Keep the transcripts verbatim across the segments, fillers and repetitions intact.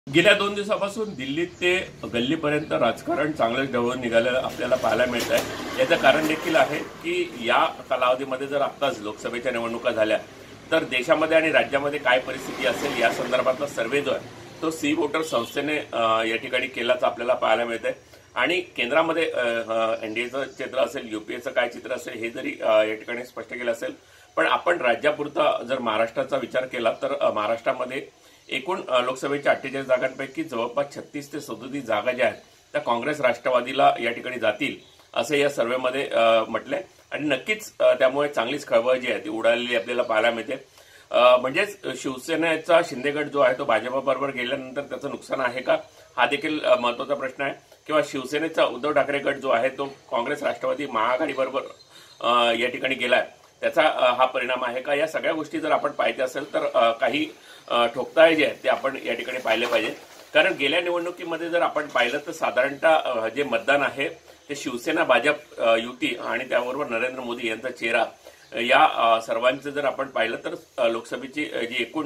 गेल्या दोन दिवसापासून दिल्लीत ते गल्लीपर्यंत राजकारण चांगलंच ढवळून निघालेलं आपल्याला पाहायला मिळत आहे। याचं कारण देखील आहे की या कालावधीमध्ये जर आत्ताच लोकसभेच्या निवडणुका झाल्या तर देशामध्ये आणि राज्यामध्ये काय परिस्थिती असेल या संदर्भातला सर्व्हे जो आहे तो सी वोटर संस्थेने या ठिकाणी केल्याचं आपल्याला पाहायला मिळत आहे। आणि केंद्रामध्ये एनडीएचं चित्र असेल, यूपीएचं काय चित्र असेल हे जरी या ठिकाणी स्पष्ट केलं असेल, पण आपण राज्यापुरता जर महाराष्ट्राचा विचार केला तर महाराष्ट्रामध्ये एकूण लोकसभेच्या अठ्ठेचाळीस जागांपैकी जवळपास छत्तीस ते सदोतीस जागा ज्या आहेत त्या काँग्रेस राष्ट्रवादीला या ठिकाणी जातील असे या सर्व्हेमध्ये म्हटलंय। आणि नक्कीच त्यामुळे चांगलीच खळबळ जी आहे ती उडालेली आपल्याला पाहायला मिळते। म्हणजेच शिवसेनेचा शिंदेगड जो आहे तो भाजपबरोबर गेल्यानंतर त्याचं नुकसान आहे का हा देखील महत्त्वाचा प्रश्न आहे, किंवा शिवसेनेचा उद्धव ठाकरे गट जो आहे तो काँग्रेस राष्ट्रवादी महाआघाडीबरोबर या ठिकाणी गेलाय त्याचा हा परिणाम आहे का, या सगळ्या गोष्टी जर आपण पाहायच्या असेल तर काही ठोकताळे जे आहेत ते आपण या ठिकाणी पाहिले पाहिजे। कारण गेल्या निवडणुकीमध्ये जर आपण पाहिलं तर साधारणतः जे मतदान आहे ते शिवसेना भाजप युती आणि त्याबरोबर नरेंद्र मोदी यांचा चेहरा या सर्वांचं जर आपण पाहिलं तर लोकसभेची जी एकूण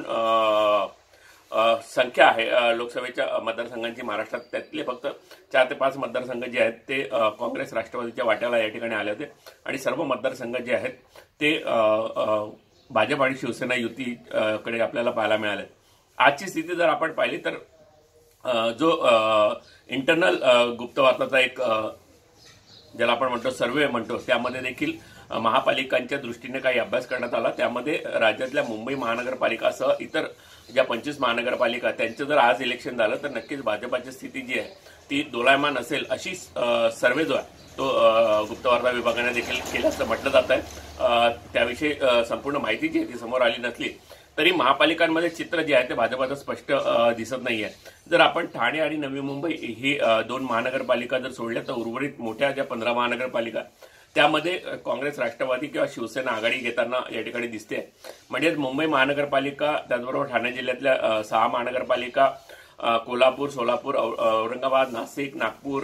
संख्या आहे लोकसभेच्या मतदारसंघांची महाराष्ट्रात त्यातले फक्त चार ते पाच मतदारसंघ जे आहेत ते काँग्रेस राष्ट्रवादीच्या वाट्याला या ठिकाणी आले होते आणि सर्व मतदारसंघ जे आहेत ते भाजप आणि शिवसेना युतीकडे आपल्याला पाहायला मिळाले। आजची स्थिती जर आपण पाहिली तर जो इंटरनल गुप्तवार्ताचा एक ज्याला आपण म्हणतो सर्व्हे म्हणतो त्यामध्ये देखील महापालिकांच्या दृष्टीने काही अभ्यास करण्यात आला। त्यामध्ये राज्यातल्या मुंबई महानगरपालिकासह इतर ज्या पंचवीस महानगरपालिका त्यांचं जर आज इलेक्शन झालं तर नक्कीच भाजपाची स्थिती जी आहे ती दोलायमान असेल अशी सर्व्हे जो आहे तो गुप्तवार्ता विभागाने देखील केल्याचं म्हटलं जात आहे। त्याविषयी संपूर्ण माहिती जी आहे ती समोर आली नसली तरी महापालिकांमध्ये चित्र जे आहे ते भाजपाचं स्पष्ट दिसत नाहीये। जर आपण ठाणे आणि नवी मुंबई ही दोन महानगरपालिका जर सोडल्या तर उर्वरित मोठ्या ज्या पंधरा महानगरपालिका त्यामध्ये काँग्रेस राष्ट्रवादी किंवा शिवसेना आघाडी घेताना या ठिकाणी दिसते। म्हणजेच मुंबई महानगरपालिका त्याचबरोबर ठाणे जिल्ह्यातल्या सहा महानगरपालिका कोल्हापूर, सोलापूर, औरंगाबाद, नाशिक, नागपूर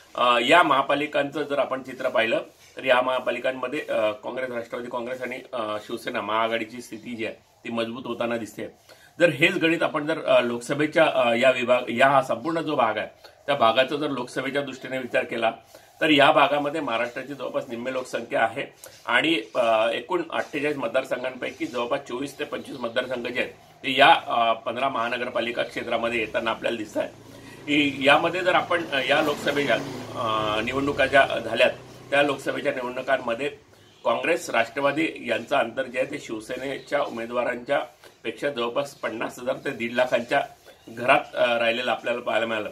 या महापालिकांचं जर आपण चित्र पाहिलं तर या महापालिकांमध्ये काँग्रेस राष्ट्रवादी काँग्रेस आणि शिवसेना महाआघाडीची स्थिती जी आहे ती मजबूत होताना दिसते। जर हेच गणित आपण जर लोकसभेच्या या विभाग या हा संपूर्ण जो भाग आहे त्या भागाचा जर लोकसभेच्या दृष्टीने विचार केला तर या भागामध्ये महाराष्ट्राची जवळपास निम्मे लोकसंख्या आहे आणि एकूण अठ्ठेचाळीस मतदारसंघांपैकी जवळपास चोवीस ते पंचवीस मतदारसंघ जे आहेत ते या पंधरा महानगरपालिका क्षेत्रामध्ये येताना आपल्याला दिसत आहे। यामध्ये जर आपण या लोकसभेच्या निवडणुका ज्या झाल्यात त्या लोकसभेच्या निवडणुकांमध्ये काँग्रेस राष्ट्रवादी यांचा अंतर जे आहे ते शिवसेनेच्या उमेदवारांच्या पेक्षा जवळपास पन्नास हजार ते दीड लाखांच्या घरात राहिलेलं आपल्याला पाहायला मिळालं।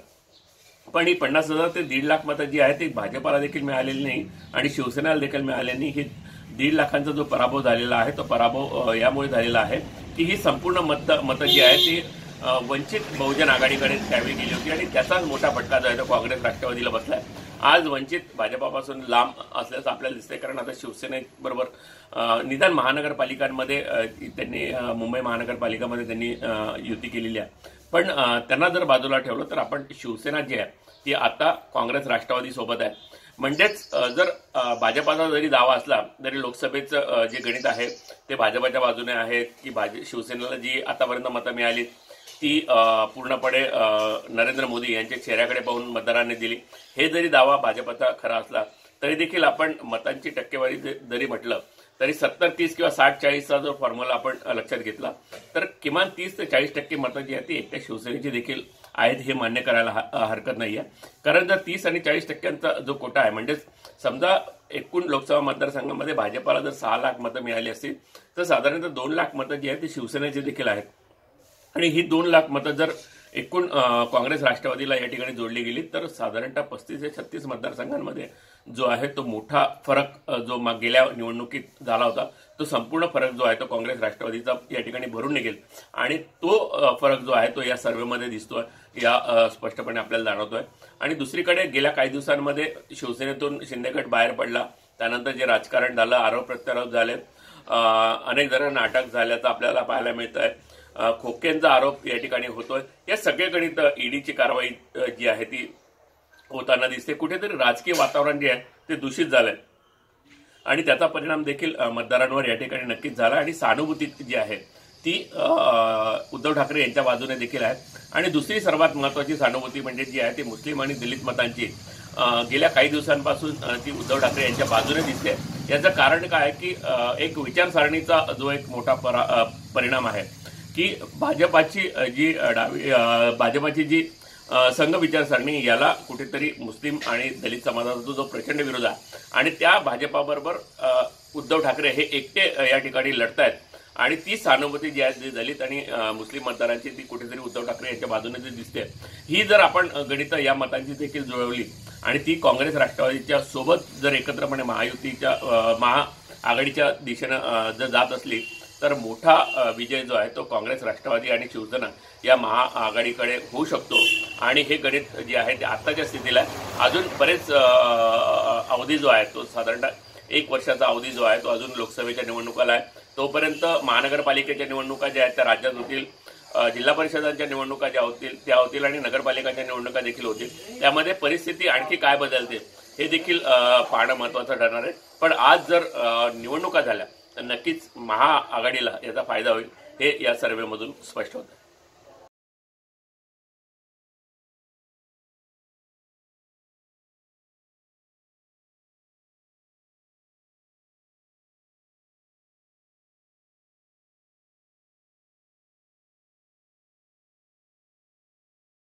पण ही पन्नास हजार ते दीड लाख मतं जी आहे ती भाजपाला देखील मिळालेली नाही आणि शिवसेनेला देखील मिळालेली नाही। ही दीड लाखांचा जो पराभव झालेला आहे तो पराभव यामुळे झालेला आहे की ही संपूर्ण मत मतं जी आहे ती वंचित बहुजन आघाडीकडे त्यावेळी गेली होती आणि त्याचाच मोठा फटका जो आहे तो काँग्रेस राष्ट्रवादीला बसलाय। आज वंचित भाजपापासून लांब असल्याचं आपल्याला दिसतंय, कारण आता शिवसेनेबरोबर निदान महानगरपालिकांमध्ये त्यांनी मुंबई महानगरपालिकामध्ये त्यांनी युती केलेली आहे। पण त्यांना जर बाजूला ठेवलं तर आपण शिवसेना जी आहे ती आता काँग्रेस राष्ट्रवादी सोबत आहे। म्हणजेच जर भाजपाचा जरी दावा असला तरी लोकसभेचं जे गणित आहे ते भाजपाच्या बाजूने आहे की भाज शिवसेनेला जी आतापर्यंत मतं मिळाली ती पूर्णपणे नरेंद्र मोदी यांच्या चेहऱ्याकडे पाहून मतदारांनी दिली। हे जरी दावा भाजपाचा खरा असला तरी देखील आपण मतांची टक्केवारी जरी म्हटलं तरी सत्तर तीस किंवा साठ चाळीसचा जो फॉर्म्युला आपण लक्षात घेतला तर किमान तीस ते चाळीस टक्के मतं जी आहेत ती एकट्या शिवसेनेची देखील आहेत हे मान्य करायला हरकत नाहीये। कारण जर तीस आणि चाळीस टक्क्यांचा जो कोटा आहे म्हणजेच समजा एकूण लोकसभा मतदारसंघामध्ये भाजपाला जर सहा लाख मतं मिळाली असतील तर साधारणतः दोन लाख मतं जी आहेत ती शिवसेनेची देखील आहेत आणि ही दोन लाख मतं जर एकूण काँग्रेस राष्ट्रवादीला या ठिकाणी जोडली गेली तर साधारणतः पस्तीस ते छत्तीस मतदारसंघांमध्ये जो आहे तो मोठा फरक जो गेल्या निवडणुकीत झाला होता तो संपूर्ण फरक जो आहे तो काँग्रेस राष्ट्रवादीचा या ठिकाणी भरून निघेल आणि तो फरक जो आहे तो या सर्व्हेमध्ये दिसतोय, या स्पष्टपणे आपल्याला जाणवतोय। आणि दुसरीकडे गेल्या काही दिवसांमध्ये शिवसेनेतून शिंदेगड बाहेर पडला, त्यानंतर जे राजकारण झालं, आरोप प्रत्यारोप झाले, अनेक जणांना अटक झाल्याचं आपल्याला पाहायला मिळत आहे, खोकेंचा आरोप या ठिकाणी होतोय। या सगळीकडे ईडीची कारवाई जी आहे ती होताना दिसते। कुठेतरी राजकीय वातावरण जे आहे ते दूषित झालंय आणि त्याचा परिणाम देखील मतदारांवर या ठिकाणी नक्कीच झाला आणि सहानुभूती जी आहे ती उद्धव ठाकरे यांच्या बाजूने देखील आहे. आणि दुसरी सर्वात महत्त्वाची सहानुभूती म्हणजे जी आहे ती मुस्लिम आणि दलित मतांची गेल्या काही दिवसांपासून ती उद्धव ठाकरे यांच्या बाजूने दिसते. याचं कारण काय आहे की एक विचारसरणीचा जो एक मोठा परिणाम आहे की भाजपाची जी डावी भाजपाची जी संघ विचारसरणी याला कुठेतरी मुस्लिम आणि दलित समाजाचा जो प्रचंड विरोध आहे आणि त्या भाजपाबरोबर उद्धव ठाकरे हे एकटे या ठिकाणी लढतायत. आणि ती सहानुभूती जी आहे दलित आणि मुस्लिम मतदारांची ती कुठेतरी उद्धव ठाकरे यांच्या बाजूने जी दिसते, ही जर आपण गणित या मतांची देखील जुळवली आणि ती काँग्रेस राष्ट्रवादीच्या सोबत जर एकत्रपणे महायुतीच्या महाआघाडीच्या दिशेनं जर जात असली तर मोठा विजय जो आहे तो काँग्रेस राष्ट्रवादी आणि शिवसेना या महाआघाडीकडे होऊ शकतो. आणि हे गणित जे आहे ते आत्ताच्या स्थितीला अजून बरेच अवधी जो आहे तो साधारणतः एक वर्षाचा अवधी जो आहे तो अजून लोकसभेच्या निवडणुकाला आहे. तोपर्यंत महानगरपालिकेच्या निवडणुका ज्या आहेत त्या राज्यात होतील, जिल्हा परिषदांच्या निवडणुका ज्या होतील त्या होतील आणि नगरपालिकांच्या निवडणुका देखील होतील. त्यामध्ये परिस्थिती आणखी काय बदलते हे देखील पाहणं महत्त्वाचं ठरणार आहे. पण आज जर निवडणुका झाल्या तर नक्कीच महाआघाडीला याचा फायदा होईल हे या सर्व्हेमधून स्पष्ट होतं.